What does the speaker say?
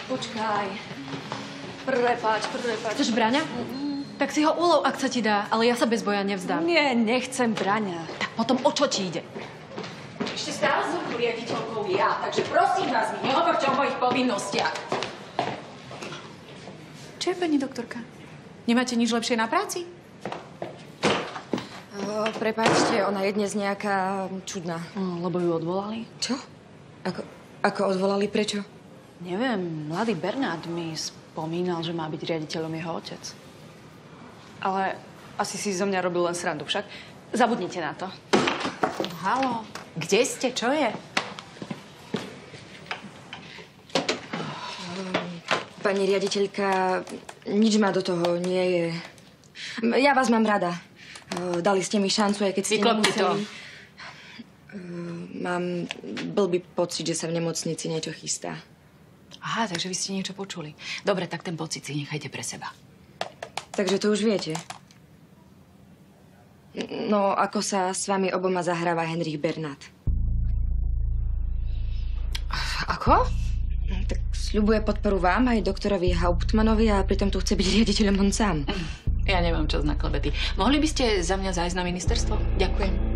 Počkaj. Prepáč. Chceš Braňa? Tak si ho ulov, ak sa ti dá, ale ja sa bez boja nevzdám. Nie, nechcem Braňa. Tak potom o čo ti ide? Ešte stále som tu riaditeľkou ja, takže prosím vás, mi nehovorte o mojich povinnostiach. Čo je, pani doktorka? Nemáte nič lepšie na práci? Prepáčte, ona je dnes nejaká čudná. Lebo ju odvolali? Čo? Ako odvolali? Prečo? Neviem, mladý Bernát mi spomínal, že má byť riaditeľom jeho otec. Ale asi si zo mňa robil len srandu však. Zabudnite na to. Haló, kde ste? Čo je? Pani riaditeľka, nič ma do toho nie je. Ja vás mám rada. Dali ste mi šancu, aj keď ste nemuseli. Mám blbý pocit, že sa v nemocnici niečo chystá. Aha, takže vy ste niečo počuli. Dobre, tak ten pocit si nechajte pre seba. Takže to už viete. No, ako sa s vami oboma zahráva Henrich Bernát. Ako? Tak sľubuje podporu vám aj doktorovi Hauptmannovi a pritom tu chce byť riaditeľom on sám. Ja nemám čas na klebety. Mohli by ste za mňa zájsť na ministerstvo? Ďakujem.